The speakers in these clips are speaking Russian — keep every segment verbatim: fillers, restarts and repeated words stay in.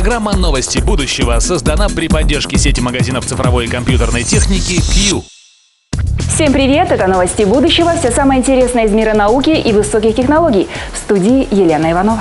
Программа «Новости будущего» создана при поддержке сети магазинов цифровой и компьютерной техники Q. Всем привет! Это «Новости будущего». Все самое интересное из мира науки и высоких технологий. В студии Елена Иванова.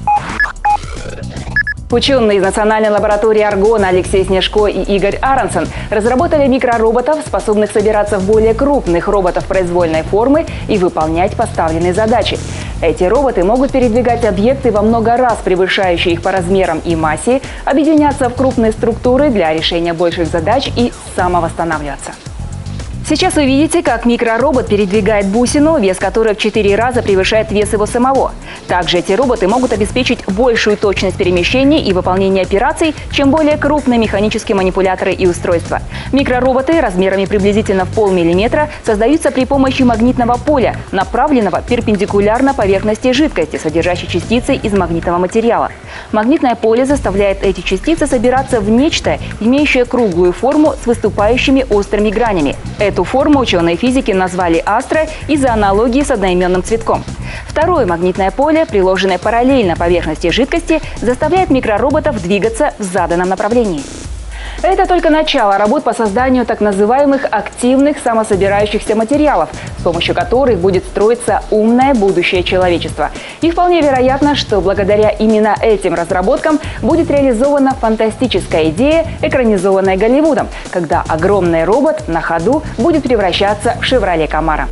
Ученые из Национальной лаборатории Аргона Алексей Снежко и Игорь Аронсон разработали микророботов, способных собираться в более крупных роботов произвольной формы и выполнять поставленные задачи. Эти роботы могут передвигать объекты во много раз превышающие их по размерам и массе, объединяться в крупные структуры для решения больших задач и самовосстанавливаться. Сейчас вы видите, как микроробот передвигает бусину, вес которой в четыре раза превышает вес его самого. Также эти роботы могут обеспечить большую точность перемещений и выполнения операций, чем более крупные механические манипуляторы и устройства. Микророботы размерами приблизительно в полмиллиметра создаются при помощи магнитного поля, направленного перпендикулярно поверхности жидкости, содержащей частицы из магнитного материала. Магнитное поле заставляет эти частицы собираться в нечто, имеющее круглую форму с выступающими острыми гранями. Эту форму ученые физики назвали астро из-за аналогии с одноименным цветком. Второе магнитное поле, приложенное параллельно поверхности жидкости, заставляет микророботов двигаться в заданном направлении. Это только начало работ по созданию так называемых активных самособирающихся материалов, с помощью которых будет строиться умное будущее человечества. И вполне вероятно, что благодаря именно этим разработкам будет реализована фантастическая идея, экранизованная Голливудом, когда огромный робот на ходу будет превращаться в «Шевроле Камаро».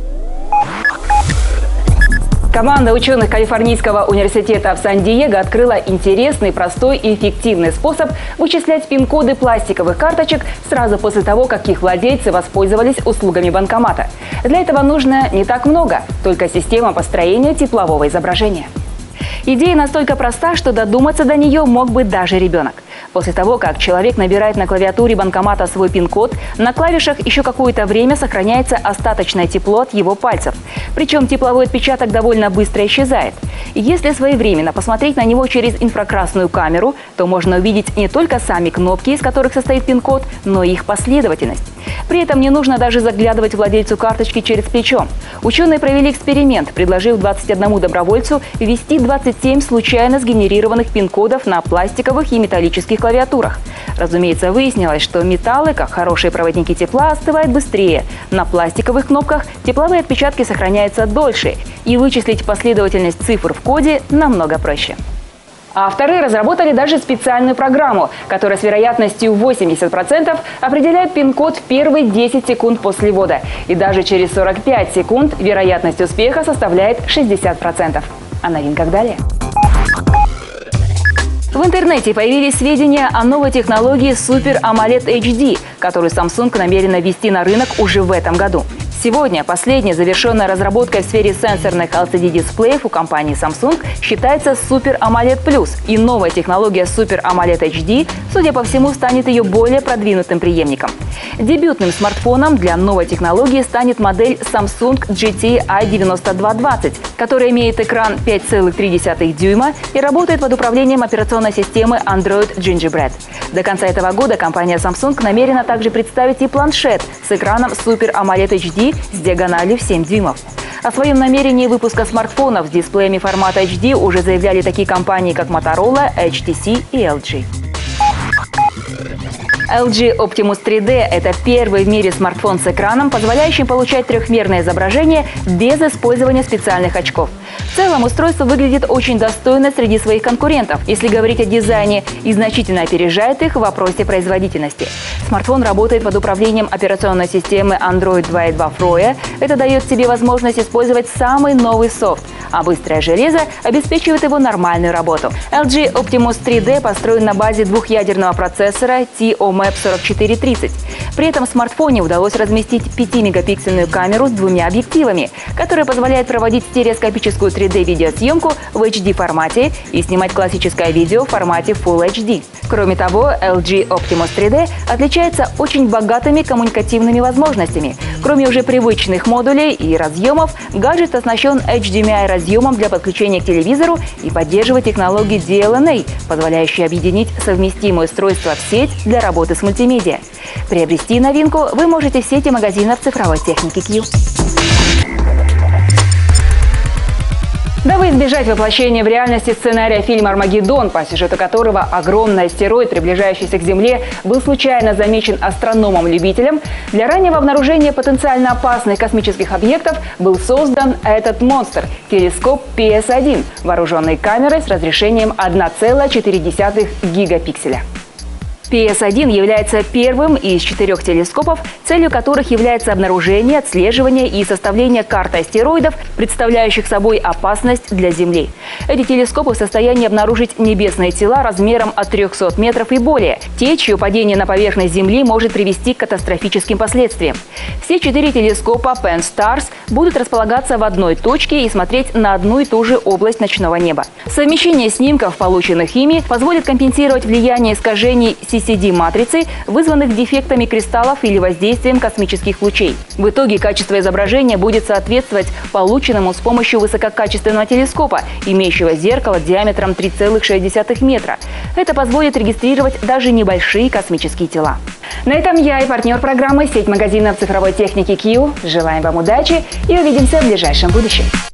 Команда ученых Калифорнийского университета в Сан-Диего открыла интересный, простой и эффективный способ вычислять пин-коды пластиковых карточек сразу после того, как их владельцы воспользовались услугами банкомата. Для этого нужно не так много, только система построения теплового изображения. Идея настолько проста, что додуматься до нее мог бы даже ребенок. После того, как человек набирает на клавиатуре банкомата свой пин-код, на клавишах еще какое-то время сохраняется остаточное тепло от его пальцев. Причем тепловой отпечаток довольно быстро исчезает. И если своевременно посмотреть на него через инфракрасную камеру, то можно увидеть не только сами кнопки, из которых состоит пин-код, но и их последовательность. При этом не нужно даже заглядывать владельцу карточки через плечо. Ученые провели эксперимент, предложив двадцати одному добровольцу ввести двадцать семь случайно сгенерированных пин-кодов на пластиковых и металлических клавиатурах. Разумеется, выяснилось, что металлы, как хорошие проводники тепла, остывают быстрее. На пластиковых кнопках тепловые отпечатки сохраняются дольше, и вычислить последовательность цифр в коде намного проще. Авторы разработали даже специальную программу, которая с вероятностью восемьдесят процентов определяет пин-код в первые десять секунд после ввода. И даже через сорок пять секунд вероятность успеха составляет шестьдесят процентов. О новинках далее. В интернете появились сведения о новой технологии Super AMOLED эйч ди, которую Samsung намерена ввести на рынок уже в этом году. Сегодня последняя завершенная разработка в сфере сенсорных эл си ди-дисплеев у компании Samsung считается Super AMOLED Plus, и новая технология Super AMOLED эйч ди, судя по всему, станет ее более продвинутым преемником. Дебютным смартфоном для новой технологии станет модель Samsung джи ти ай девяносто два двадцать, которая имеет экран пять целых три десятых дюйма и работает под управлением операционной системы Android Gingerbread. До конца этого года компания Samsung намерена также представить и планшет с экраном Super AMOLED эйч ди с диагональю в семь дюймов. О своем намерении выпуска смартфонов с дисплеями формата эйч ди уже заявляли такие компании, как Motorola, эйч ти си и эл джи. эл джи Optimus три дэ – это первый в мире смартфон с экраном, позволяющим получать трехмерное изображение без использования специальных очков. В целом устройство выглядит очень достойно среди своих конкурентов, если говорить о дизайне, и значительно опережает их в вопросе производительности. Смартфон работает под управлением операционной системы Android два и два Froyo. Это дает тебе возможность использовать самый новый софт, а быстрое железо обеспечивает его нормальную работу. эл джи Optimus три дэ построен на базе двухъядерного процессора ти о мэп сорок четыре тридцать. При этом в смартфоне удалось разместить пятимегапиксельную камеру с двумя объективами, которая позволяет проводить стереоскопическую три дэ-видеосъемку в эйч ди формате и снимать классическое видео в формате Full эйч ди. Кроме того, эл джи Optimus три дэ отличается очень богатыми коммуникативными возможностями. Кроме уже привычных модулей и разъемов, гаджет оснащен эйч ди эм ай-разъемом для подключения к телевизору и поддерживает технологию ди эл эн эй, позволяющую объединить совместимые устройства в сеть для работы с мультимедиа. Приобрести новинку вы можете в сети магазинов цифровой техники Q. Дабы избежать воплощения в реальности сценария фильма «Армагеддон», по сюжету которого огромный астероид, приближающийся к Земле, был случайно замечен астрономом-любителем, для раннего обнаружения потенциально опасных космических объектов был создан этот монстр – телескоп пи эс один, вооруженный камерой с разрешением одна целая четыре десятых гигапикселя. пи эс один является первым из четырех телескопов, целью которых является обнаружение, отслеживание и составление карты астероидов, представляющих собой опасность для Земли. Эти телескопы в состоянии обнаружить небесные тела размером от трёхсот метров и более, те, чье падение на поверхность Земли может привести к катастрофическим последствиям. Все четыре телескопа Pan-STARRS будут располагаться в одной точке и смотреть на одну и ту же область ночного неба. Совмещение снимков, полученных ими, позволит компенсировать влияние искажений си си ди-матрицы, вызванных дефектами кристаллов или воздействием космических лучей. В итоге качество изображения будет соответствовать полученному с помощью высококачественного телескопа, имеющего зеркало диаметром три целых шесть десятых метра. Это позволит регистрировать даже небольшие космические тела. На этом я и партнер программы сеть магазинов цифровой техники Q. Желаем вам удачи и увидимся в ближайшем будущем.